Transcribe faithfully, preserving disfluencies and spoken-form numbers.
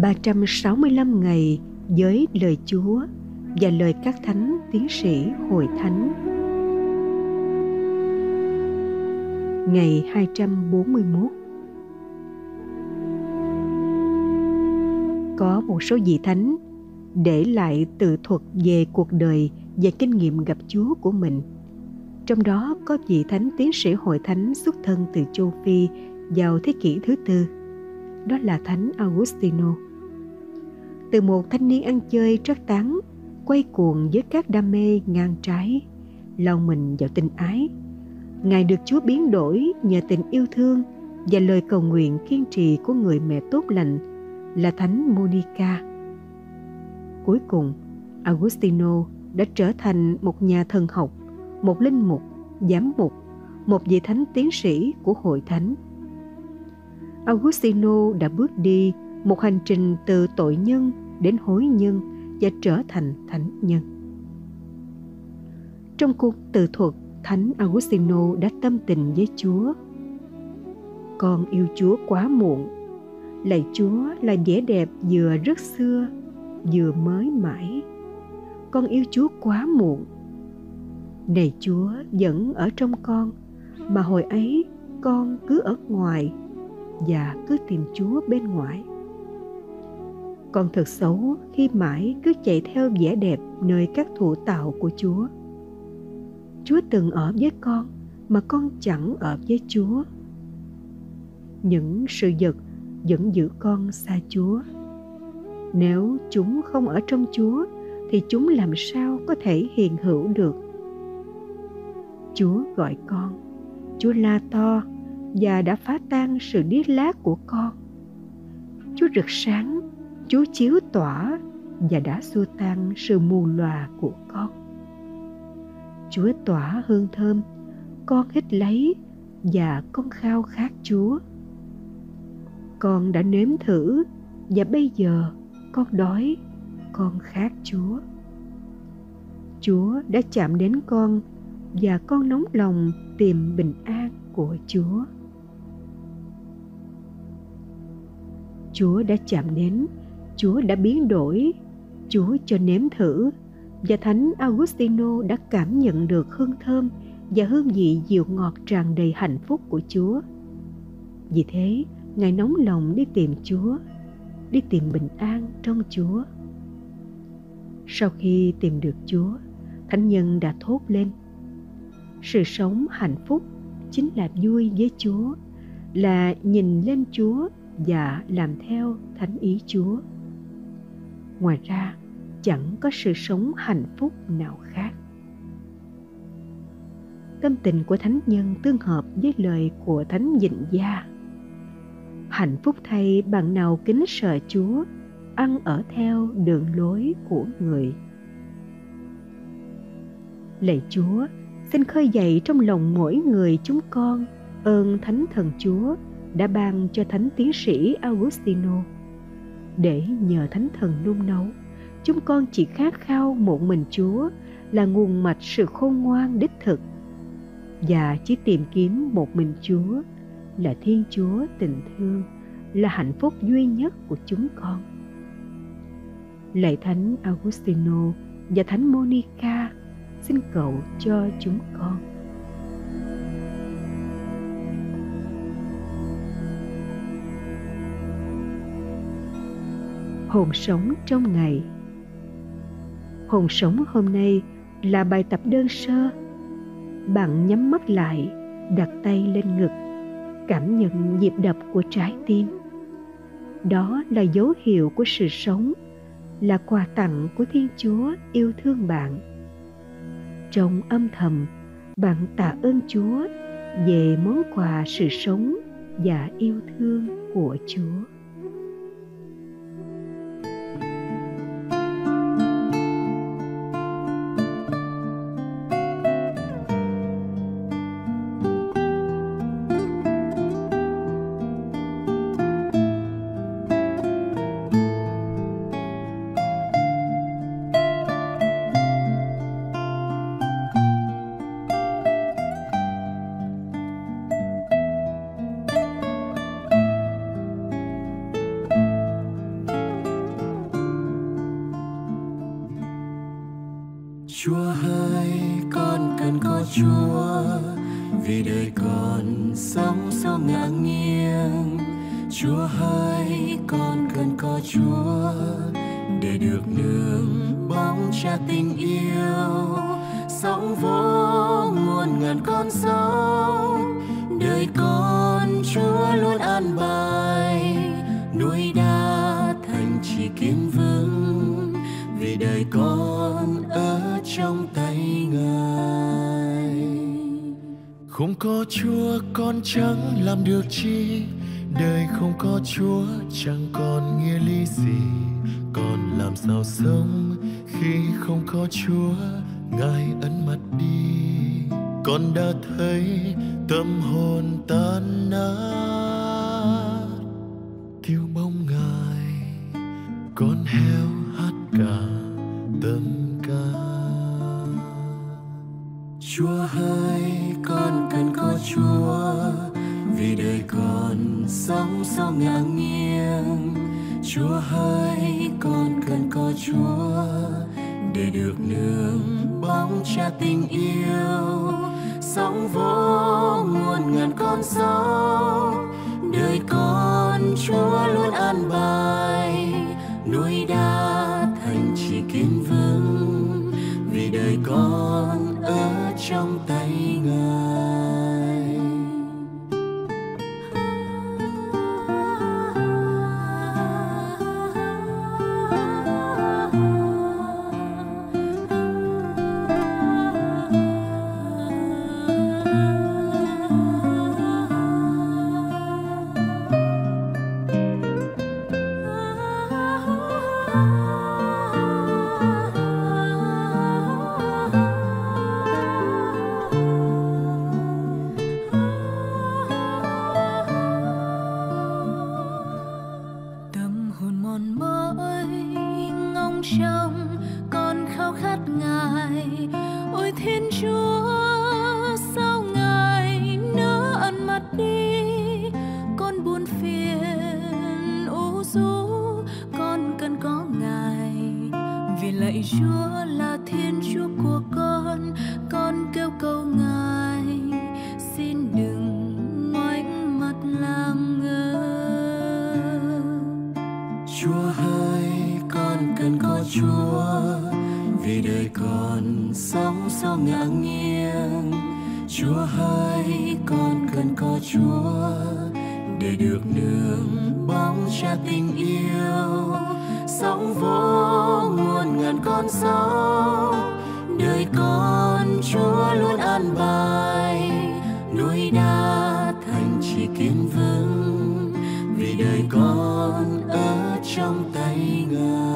ba trăm sáu mươi lăm ngày với lời Chúa và lời các thánh tiến sĩ hội thánh. Ngày hai trăm bốn mươi mốt. Có một số vị thánh để lại tự thuật về cuộc đời và kinh nghiệm gặp Chúa của mình. Trong đó có vị thánh tiến sĩ hội thánh xuất thân từ châu Phi vào thế kỷ thứ tư. Đó là thánh Augustino. Từ một thanh niên ăn chơi trót tán, quay cuồng với các đam mê ngang trái, lao mình vào tình ái, Ngài được Chúa biến đổi nhờ tình yêu thương và lời cầu nguyện kiên trì của người mẹ tốt lành là thánh Monica. Cuối cùng, Augustino đã trở thành một nhà thần học, một linh mục, giám mục, một vị thánh tiến sĩ của hội thánh. Augustino đã bước đi một hành trình từ tội nhân đến hối nhân và trở thành thánh nhân. Trong cuốn tự thuật, thánh Augustino đã tâm tình với Chúa. Con yêu Chúa quá muộn. Lạy Chúa là vẻ đẹp vừa rất xưa, vừa mới mãi. Con yêu Chúa quá muộn. Này Chúa vẫn ở trong con, mà hồi ấy con cứ ở ngoài và cứ tìm Chúa bên ngoài. Con thật xấu khi mãi cứ chạy theo vẻ đẹp nơi các thụ tạo của Chúa. Chúa từng ở với con mà con chẳng ở với Chúa. Những sự vật vẫn giữ con xa Chúa. Nếu chúng không ở trong Chúa thì chúng làm sao có thể hiện hữu được. Chúa gọi con, Chúa la to và đã phá tan sự điếc lác của con. Chúa rực sáng, Chúa chiếu tỏa và đã xua tan sự mù lòa của con. Chúa tỏa hương thơm, con hít lấy và con khao khát Chúa. Con đã nếm thử và bây giờ con đói, con khát Chúa. Chúa đã chạm đến con và con nóng lòng tìm bình an của Chúa. Chúa đã chạm đến, Chúa đã biến đổi, Chúa cho nếm thử, và thánh Augustino đã cảm nhận được hương thơm và hương vị dịu ngọt tràn đầy hạnh phúc của Chúa. Vì thế, Ngài nóng lòng đi tìm Chúa, đi tìm bình an trong Chúa. Sau khi tìm được Chúa, thánh nhân đã thốt lên: sự sống hạnh phúc chính là vui với Chúa, là nhìn lên Chúa và làm theo thánh ý Chúa. Ngoài ra, chẳng có sự sống hạnh phúc nào khác. Tâm tình của thánh nhân tương hợp với lời của thánh Dịnh Gia: hạnh phúc thay bạn nào kính sợ Chúa, ăn ở theo đường lối của người. Lạy Chúa, xin khơi dậy trong lòng mỗi người chúng con ơn Thánh Thần Chúa đã ban cho thánh tiến sĩ Augustino, để nhờ Thánh Thần nung nấu, chúng con chỉ khát khao một mình Chúa là nguồn mạch sự khôn ngoan đích thực, và chỉ tìm kiếm một mình Chúa là Thiên Chúa tình thương, là hạnh phúc duy nhất của chúng con. Lạy thánh Augustino và thánh Monica, xin cầu cho chúng con. Hồn sống trong ngày. Hồn sống hôm nay là bài tập đơn sơ. Bạn nhắm mắt lại, đặt tay lên ngực, cảm nhận nhịp đập của trái tim. Đó là dấu hiệu của sự sống, là quà tặng của Thiên Chúa yêu thương bạn. Trong âm thầm, bạn tạ ơn Chúa về món quà sự sống và yêu thương của Chúa. Chúa, vì đời con sống số ngã nghiêng. Chúa hỡi, con cần có Chúa để được nương bóng Cha tình yêu. Sống vô muôn ngàn con sóng, đời con Chúa luôn an bài. Núi đá thành chỉ kiên vững, vì đời con ở trong tay Ngài. Không có Chúa con chẳng làm được chi, đời không có Chúa chẳng còn nghĩa lý gì. Còn làm sao sống khi không có Chúa, Ngài ấn mặt đi. Con đã thấy tâm hồn tan nát, thiếu bóng Ngài, con heo hát cả tâm ca. Chúa hỡi, con cần có Chúa, vì đời con sống sao ngả nghiêng. Chúa hỡi, con cần có Chúa để được nương bóng Cha tình yêu. Sống vô muôn ngàn con sóng, đời con Chúa luôn an bài. Núi đá thành chỉ kiên vững, vì đời con ở trong tay Ngài. Trong con khao khát Ngài, ôi Thiên Chúa, sao Ngài nỡ ẩn mặt đi. Con buồn phiền u rũ, con cần có Ngài, vì lạy Chúa là Thiên Chúa của con. Con kêu cầu Ngài, xin đừng ngoảnh mặt làm ngơ. Chúa hỡi, con cần có Chúa, vì đời con sống sao ngả nghiêng. Chúa hỡi, con cần có Chúa để được nương bóng Cha tình yêu. Sống vô muôn ngàn con sóng, đời con Chúa luôn an bài. Núi đá thành chỉ kiên vững, vì đời con ở trong tay Ngài.